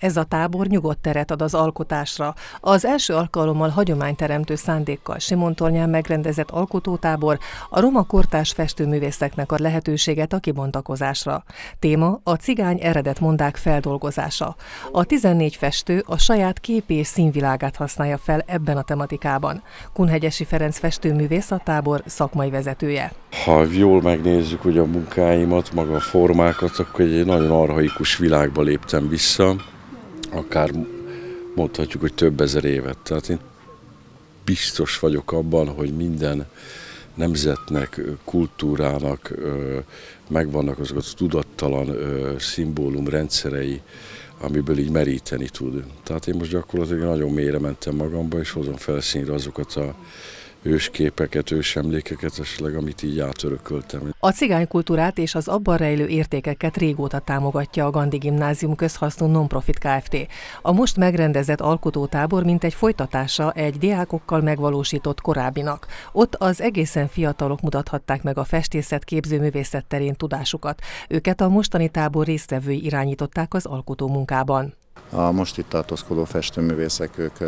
Ez a tábor nyugodt teret ad az alkotásra. Az első alkalommal hagyományteremtő szándékkal Simontornyán megrendezett alkotótábor a roma kortárs festőművészeknek ad lehetőséget a kibontakozásra. Téma a cigány eredetmondák feldolgozása. A 14 festő a saját kép és színvilágát használja fel ebben a tematikában. Kunhegyesi Ferenc festőművész a tábor szakmai vezetője. Ha jól megnézzük ugye a munkáimat, maga a formákat, akkor egy nagyon archaikus világba léptem vissza, akár mondhatjuk, hogy több ezer évet. Tehát én biztos vagyok abban, hogy minden nemzetnek, kultúrának megvannak azok a tudattalan szimbólumrendszerei, amiből így meríteni tud. Tehát én most gyakorlatilag nagyon mélyre mentem magamba, és hozom felszínre azokat a ősképeket, ősemlékeket, esetleg, amit így átörököltem. A cigánykultúrát és az abban rejlő értékeket régóta támogatja a Gandhi Gimnázium közhasznú non-profit Kft. A most megrendezett alkotótábor mintegy folytatása egy diákokkal megvalósított korábbinak. Ott az egészen fiatalok mutathatták meg a festészet képzőművészet terén tudásukat. Őket a mostani tábor résztvevői irányították az alkotó munkában. A most itt tartózkodó festőművészek, ők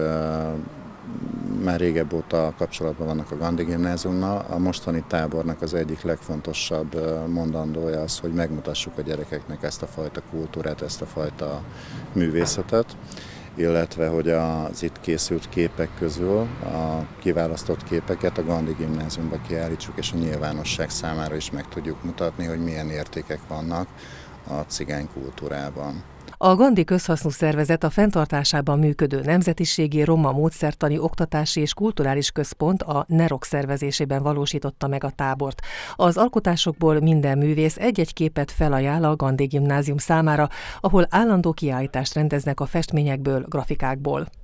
már régebb óta kapcsolatban vannak a Gandhi Gimnáziumnal. A mostani tábornak az egyik legfontosabb mondandója az, hogy megmutassuk a gyerekeknek ezt a fajta kultúrát, ezt a fajta művészetet, illetve hogy az itt készült képek közül a kiválasztott képeket a Gandhi Gimnáziumba kiállítsuk, és a nyilvánosság számára is meg tudjuk mutatni, hogy milyen értékek vannak a cigány kultúrában. A Gandhi közhasznú szervezet a fenntartásában működő Nemzetiségi Roma Módszertani Oktatási és Kulturális Központ, a NEROK szervezésében valósította meg a tábort. Az alkotásokból minden művész egy-egy képet felajánl a Gandhi Gimnázium számára, ahol állandó kiállítást rendeznek a festményekből, grafikákból.